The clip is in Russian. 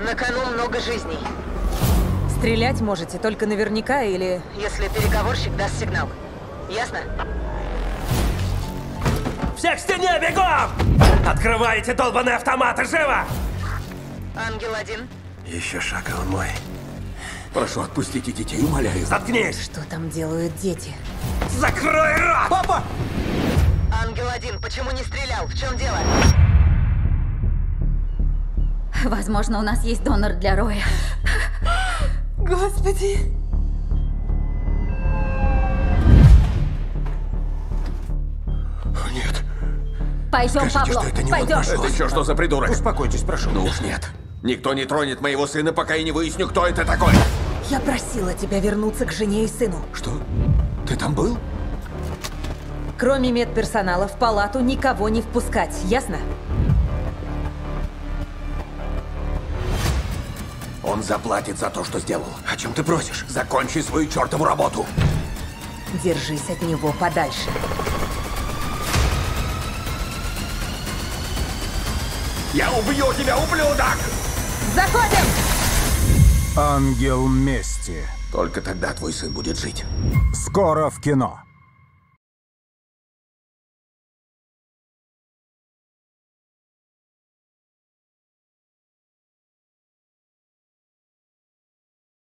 На кону много жизней. Стрелять можете только наверняка или... Если переговорщик даст сигнал. Ясно? Все к стене, бегом! Открывайте долбаные автоматы, живо! Ангел-1. Еще шаг, и он мой. Прошу, отпустите детей, умоляю. Заткнись! Что там делают дети? Закрой рот! Папа! Ангел-1, почему не стрелял? В чем дело? Возможно, у нас есть донор для Роя. Господи! Нет. Пойдем, Скажите, Пабло, что это не он пойдем. нашел. Это еще что за придурок? Успокойтесь, прошу. Ну уж нет. Никто не тронет моего сына, пока я не выясню, кто это такой. Я просила тебя вернуться к жене и сыну. Что? Ты там был? Кроме медперсонала в палату никого не впускать, ясно? Он заплатит за то, что сделал. О чем ты просишь? Закончи свою чертову работу. Держись от него подальше. Я убью тебя, ублюдок! Заходим! Ангел мести. Только тогда твой сын будет жить. Скоро в кино.